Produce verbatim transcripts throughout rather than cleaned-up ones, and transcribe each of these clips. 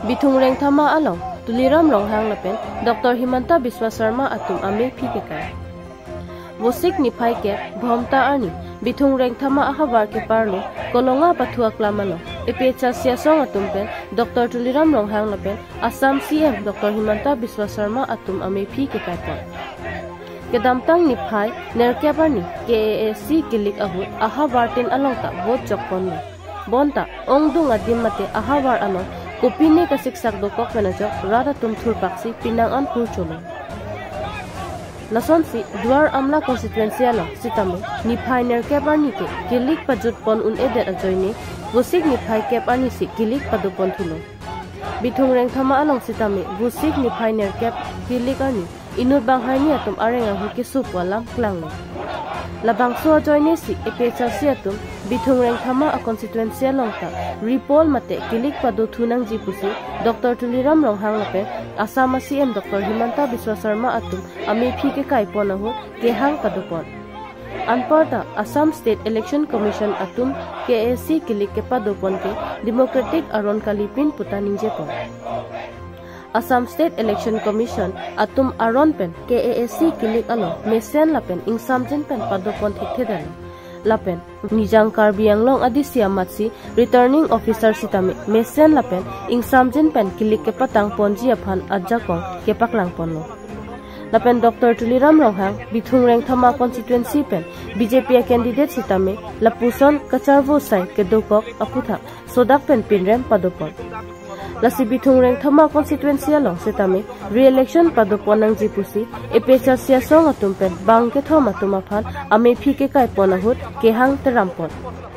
Bithung reng thama along tuliram ronghang lapen Doctor Himanta Biswa Sarma atum ame phikekai Wosik niphai ke bhomta ani bithung reng thama ahabar ke parlo kolonga pathua klamalo epecha siasong atum pen Doctor Tuliram ronghang lapen Assam C M Doctor Himanta Biswa Sarma atum ame phikekai pon Kedamtang niphai nerkepani K A A C kilik ahut ahabar tin alongta vote chokpon bonta ongdung adim mate ahabar along Kupini kasik sak dokok menajok rada tumthur paksi pinang an purcholo. Lason si duar amla konstituensialo sitame niphai nerkebar nike kilik pajut pon un edet ajoini busik niphai kep ani si kilik padupon thulo. Bithung reng thama along sitame busik niphai nerkep kilik ani inut banghani atum arenga huki supwalam klanglo. Labang so joini si epecha si atum bithung reng thama a konstituensialo ta Repol mate kilik padu thunang jipusi Doctor Tuliram ronghang lape Assam C M Doctor Himanta Biswa Sarma atum ame phike kai ponahu kehang padupon Anparta Assam State Election Commission atum K A C kilik ke padupon ke Democratic Aron Kalipin putaninje pon Assam State Election Commission atum Aron pen K A A C kilik alo mesen lapen ingsamjin pen padupon thikthedalo Lapen Nijang Karbi Anglong Adisya Matsi Returning Officer Sitame Mesen Lapen Ing Samjin Pen Kilik ke Patang Ponji Aphan Adjakong Kepaklang Ponlo Lapen Doctor Tuliram Ronghang Bithung reng thama constituency pen B J P candidate Sitame Lapuson Kacharvo Sai Kedokok Aputha Sodak pen Pinrem Padopon Lasi bithung reng thama constituency along sitame re-election paduponang jipusi epecha siasong atum pen bang ke thoma tuma phan ame phike kai ponahut kehang terampon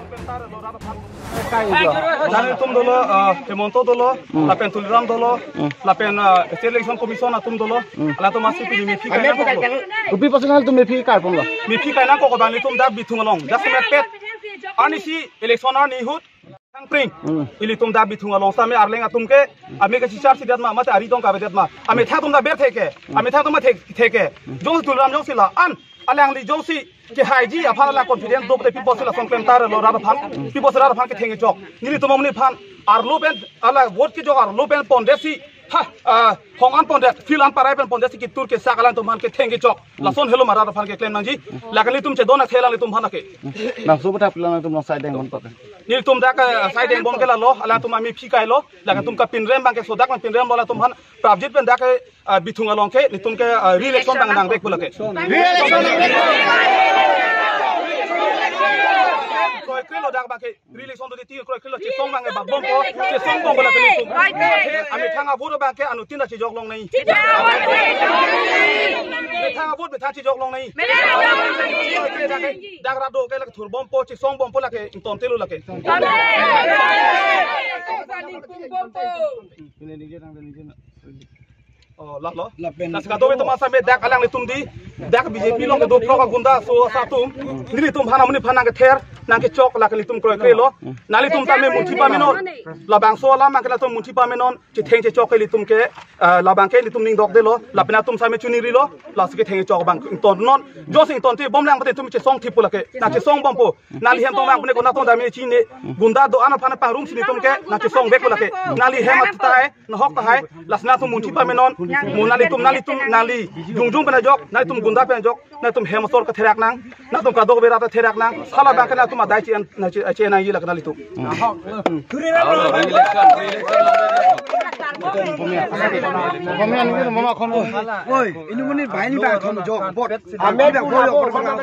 Dali tum dolo Hemonto dolo lapen Tuliram dolo lapen election commission atum dolo ala to masi pili mefi kai upi personal tu mefi kai ponlo mefi kai na ko dali tum da bithung along just pet ani si election ar ni hut Pring, ili tum da bithung along same arleng atum ke ame ke chichar sidat ma mate ari tong ka bedet ma ame tha tum da ber theke ame tha tum ma thek theke jong tulram jong sila an alang li jong si ke haiji aphala la confidence dop te people sila songpem tar lo ra phan people sila phan ke thenge jok nili tum amni phan ar lo ben ala vote ki jok ar lo ben pondesi ha hong an pondet fil an parai ben pondesi ki tur ke sakalan tum han ke thenge jok lason hello mara phan ke claim nangji lakali tum che dona thela li tum phan ke na so bata plan tum no side deng bon pake Nil tum dak side deng bom ke la lo ala tum ami phikai lo laga tum ka pinrem bang ke sodak man pinrem bola tum han prabjit ben dak bithung along ke ni tum ke re-election bang nang bek bulake Koi kilo dak bang ke re-election do ti koi kilo chi song bang e bak bom ko chi song bom bola ke ni tum ami thanga vote bang ke anu tin da chi jok long nei me thanga vote be tha chi jok long nei dak ra do ke la thur bom po chi song bom po la ke ton telu la ke Oh, lah lo. Nas ka dobe to masa me dak alang ni tum di dak B J P long ke do pro ka gunda so sa tum ni tum hana muni phana ke ther nang ke chok la ke tum kroi krelo nali tum ta me munthi pa menon la bang so la ma ke la tum munthi pa menon chi theng che chok ke li tum ke la bang ke ni tum ning dok de lo la pena tum sa me chuni ri lo la se ke theng chok bang ton non jo sing ton ti bom lang te tum che song thi pu la ke na che song bom po nali hem tong bang pune ko na tong da me chi ne gunda do ana phana pa room si tum ke na che song be ko la ke nali hem at ta hai na hok ta hai las na tum munthi pa menon Munali tum nali tum nali jung jung pena jok nali tum gunda pena jok nali tum hemasor ka therak nang na tum ka dog bera ta therak nang sala ba kana tum adai chi na chi che nang yi la nali tum Pemian ni mama khon oi ini muni bhai ni ba khon jok bot ame ba bolo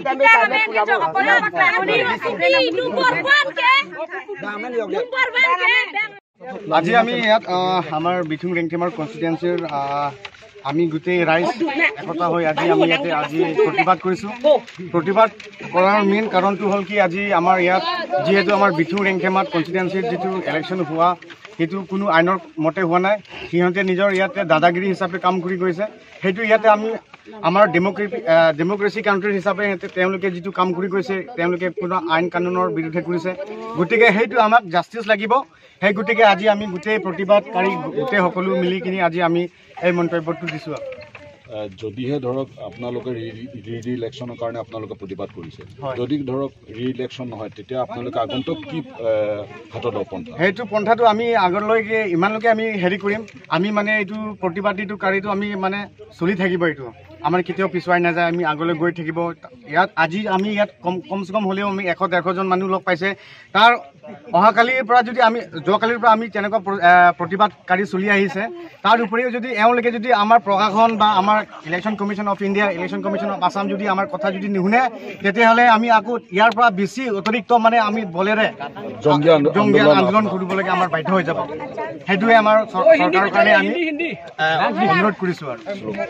আজি আমি ইয়াত আমাৰ বিথুং ৰেংথেমাৰ কনষ্টিটুৱেন্সিৰ আমি গোটেই ৰাইজ একতা হৈ আজি আমি ইয়াতে আজি প্ৰতিবাদ কৰিছোঁ প্ৰতিবাদ কৰাৰ মেইন কাৰণটো হ'ল কি আজি আমাৰ ইয়াত যিহেতু আমাৰ বিথুং ৰেংথেমাত কনষ্টিটুৱেন্সিৰ যিটো ইলেকশ্যন হোৱা সেইটো কোনো আইনৰ মতে হোৱা নাই সিহঁতে নিজৰ ইয়াতে দাদাগিৰি হিচাপে কাম কৰি গৈছে সেইটো ইয়াতে আমি আমাৰ ডেমক্ৰেটিক ডেমক্ৰেসি কাউন্ট্ৰি হিচাপে তেওঁলোকে যিটো কাম কৰি গৈছে তেওঁলোকে কোনো আইন কানুনৰ বিৰুদ্ধে কৰিছে গতিকে সেইটো আমাক জাষ্টিস লাগিব সেই গতিকে আজি আমি গোটেই প্ৰতিবাদকাৰী গোটেই সকলো মিলি কিনি আজি আমি এই মন্তব্যটো দিছো যদিহে ধৰক আপোনালোকে ৰি ইলেকশ্যনৰ কাৰণে আপোনালোকে প্ৰতিবাদ কৰিছে যদি ধৰক ৰি ইলেকশ্যন নহয় তেতিয়া আপোনালোকে আগন্তুক কি হাতত পন্থা সেইটো পন্থাটো আমি আগলৈকে ইমানলৈকে আমি হেৰি কৰিম আমি মানে এইটো প্ৰতিবাদীটো কাৰীটো আমি মানে চলি থাকিব এইটো আমাৰ কেতিয়াও পিছুৱাই নাযায় আমি আগলৈ গৈ থাকিব ইয়াত আজি আমি ইয়াত কম কমচে কম হ'লেও আমি এশ ডেৰশজন মানুহ লগ পাইছে তাৰ অহাকালিৰ পৰা যদি আমি যোৱাকালিৰ পৰা আমি তেনেকুৱা প্ৰতিবাদকাৰী চলি আহিছে তাৰ উপৰিও যদি এওঁলোকে যদি আমাৰ প্ৰশাসন বা আমাৰ election commission of India election commission of Assam যদি আমাৰ কথা যদি নুশুনে তেতিয়াহ'লে আমি আকৌ ইয়াৰ পৰা বেছি অতিৰিক্ত মানে আমি বলেৰে জংগী আন্দোলন কৰিবলৈকে আমাৰ বাধ্য হৈ যাব সেইটোৱে আমাৰ চৰকাৰৰ কাৰণে আমি অনুৰোধ কৰিছোঁ আৰু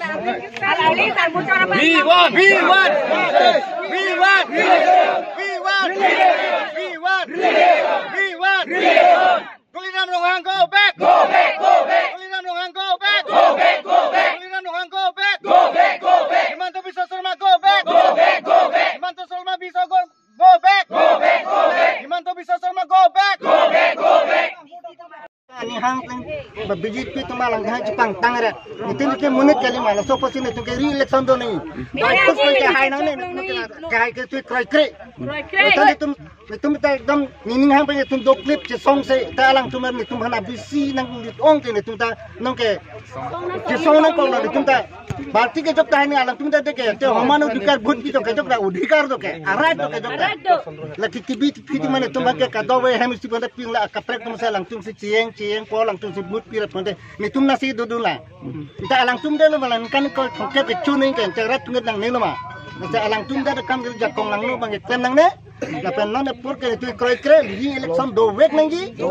We want! We want! We want! We want! We want! We want! Tuliram Rohan, go back! Go back! Go back! Tuliram Rohan, go back! Go back! Go back! Tuliram Rohan, go back! Go back! Go back! Himanta Biswa Sarma, go back! Go back! Go back! Himanta Sarma Biswa, go go back! Go back! Go back! Himanta Biswa Sarma, go back! Go back! Go back! Ani hang teng B J P tu malang hang Jepang tangara itu ni ke munit kali malah so pasti ni tu ke re election do ni baik tu ke hai nang ni ke hai ke tu krai krai krai tu tu tu एकदम नीनिंग hang pe tu do clip je song se ta lang tu ni tu hana bisi nang di ong ke ni tu ta nang ke je song nang ko ni tu ta Bharti के जब ताने आलम तुम देखे तो हमारे अधिकार भूत की तो के जब अधिकार तो के आराध तो के जब लकी टीवी टीवी मैंने तुम के कदो वे हम इसी बंदे पिंगला कपड़े तुम से लंग तुम से चियंग चियंग को लंग तुम से भूत पीरत बंदे मैं तुम नसी दो दूला इता अलंग तुम दे लो माला निकान को ठोके के चू नहीं के चेहरा तुम नंग नहीं लो मा इता अलंग तुम दे काम के जकोंग लंग लो बंगे क्लेम नंग ने लेकिन नंग ने पूर के तू क्रय क्रय ली इलेक्शन दो वेक नंगी दो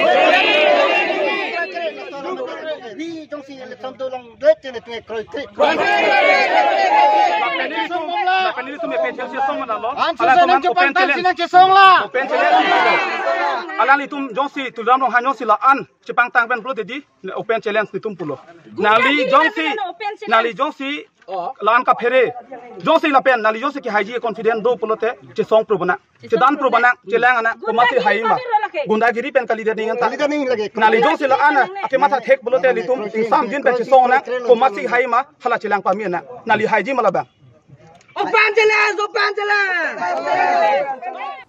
Di trong si election tu long dek ni tu kroi kroi. Lapan ini tu mepen chelsea song mana lo? Ala teman open challenge song lah. Open challenge. Ala ni tum jongsi tu dalam long hanyo sila an Jepang tang pen pulo jadi open challenge ni tum pulo. Nali jongsi nali jongsi lan ka phere jongsi la pen nali jongsi ki haji confident do pulo te che song probana che dan probana che lang ana ko mati hai ma gunda giri pen kali dia dengan Kali dah ni lagi. nali jongsi la ana ke mata thek pulo te litum sam jin pe che song na ko mati hai ma hala che lang pa mi na nali haji mala ba Open challenge! Open challenge!